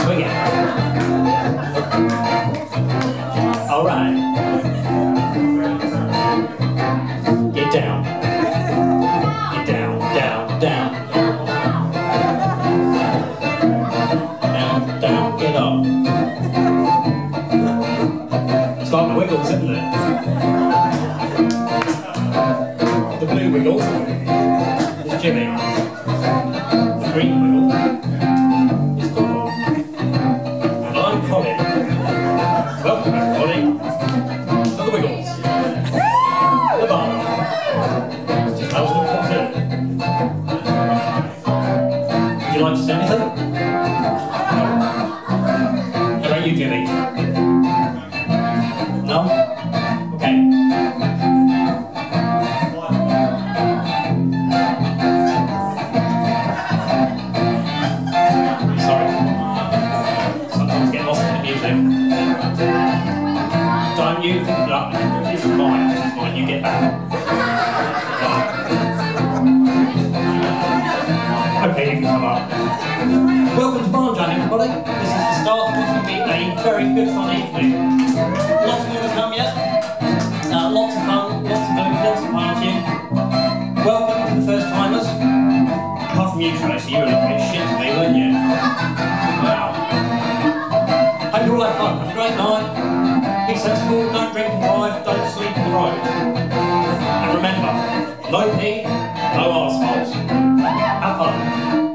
swing it. All right. Get down. Get down, down, down. Down, down, get up. It's like the Wiggles, isn't it? The blue Wiggle is Jimmy. The green Wiggle is Donald. And I'm Colin. Welcome everybody to the Wiggles. The bar. 2014. Would you like to say anything? How about you, Jimmy? No? Okay. Sorry. Sometimes get lost in the music. Don't you think that this is mine, this is mine, you get back. Okay, you can come up. Welcome to Barn Jam, everybody. This is the start of what will be a very good fun evening. Lots more to come yet. Lots of fun, lots of booze, lots of partying. Welcome to the first timers. Apart from you, Tracy, you were looking at shit to me, weren't you? Wow. Hope you all have fun. Have a great night. Be sensible, don't drink and drive, don't sleep on the road. And remember, no pee, no arseholes. Have fun.